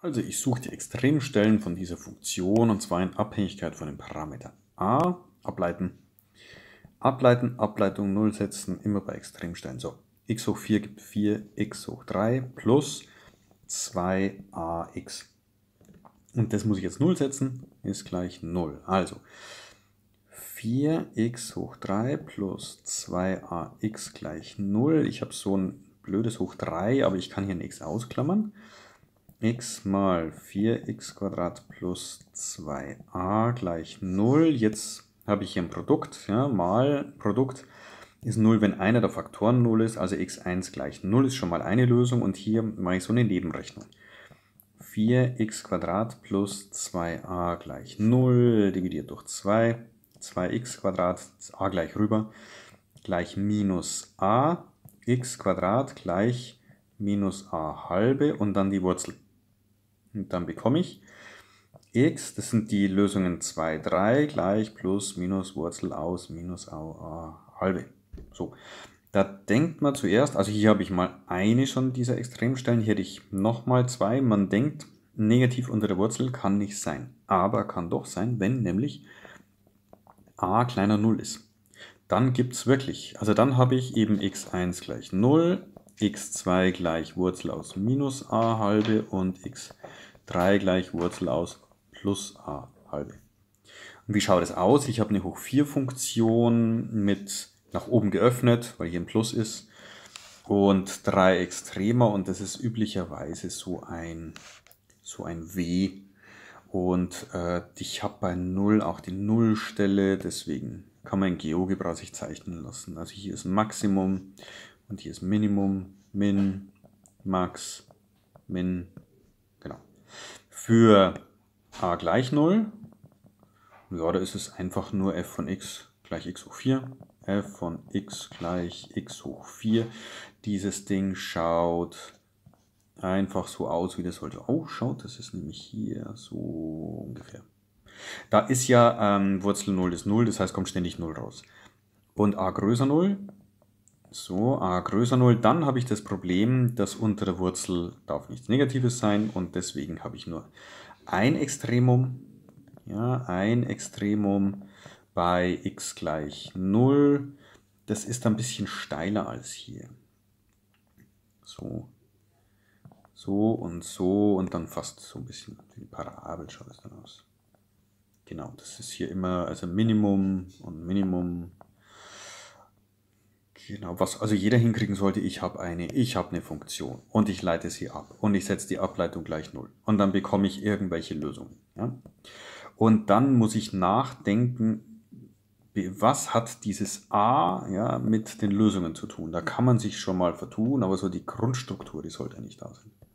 Also ich suche die Extremstellen von dieser Funktion und zwar in Abhängigkeit von dem Parameter a, ableiten, ableiten, Ableitung 0 setzen, immer bei Extremstellen. So, x hoch 4 gibt 4, x hoch 3 plus 2ax. Und das muss ich jetzt 0 setzen, ist gleich 0. Also 4x hoch 3 plus 2ax gleich 0. Ich habe so ein blödes hoch 3, aber ich kann hier ein x ausklammern. X mal 4x² plus 2a gleich 0. Jetzt habe ich hier ein Produkt, ja, mal Produkt ist 0, wenn einer der Faktoren 0 ist, also x1 gleich 0 ist schon mal eine Lösung und hier mache ich so eine Nebenrechnung. 4x² plus 2a gleich 0 dividiert durch 2, 2x², a gleich rüber, gleich minus a, x² gleich minus a halbe und dann die Wurzel. Und dann bekomme ich x, das sind die Lösungen 2, 3, gleich plus minus Wurzel aus minus a halbe. So, da denkt man zuerst, also hier habe ich mal eine schon dieser Extremstellen, hier hätte ich nochmal zwei. Man denkt, negativ unter der Wurzel kann nicht sein, aber kann doch sein, wenn nämlich a kleiner 0 ist. Dann gibt es wirklich, also dann habe ich eben x1 gleich 0, x2 gleich Wurzel aus minus a halbe und x3 gleich Wurzel aus plus a halbe. Und wie schaut es aus? Ich habe eine Hoch 4 Funktion mit nach oben geöffnet, weil hier ein Plus ist, und 3 Extremer und das ist üblicherweise so ein W. Und ich habe bei 0 auch die Nullstelle, deswegen kann man in GeoGebra sich zeichnen lassen. Also hier ist Maximum und hier ist Minimum, Min, Max, Min, genau. Für a gleich 0, ja, da ist es einfach nur f von x gleich x hoch 4. f von x gleich x hoch 4. Dieses Ding schaut einfach so aus, wie das sollte ausschaut. Das ist nämlich hier so ungefähr. Da ist ja Wurzel 0 ist 0, das heißt kommt ständig 0 raus. Und a größer 0, so, a größer 0, dann habe ich das Problem, dass unter der Wurzel darf nichts Negatives sein und deswegen habe ich nur ein Extremum, ja, ein Extremum bei x gleich 0. Das ist ein bisschen steiler als hier. So, so und dann fast so ein bisschen wie Parabel schaut es dann aus. Genau, das ist hier immer, also Minimum und Minimum. Genau, was also jeder hinkriegen sollte, ich habe eine Funktion und ich leite sie ab und ich setze die Ableitung gleich 0 und dann bekomme ich irgendwelche Lösungen. Ja? Und dann muss ich nachdenken, was hat dieses a, ja, mit den Lösungen zu tun. Da kann man sich schon mal vertun, aber so die Grundstruktur, die sollte nicht da sein.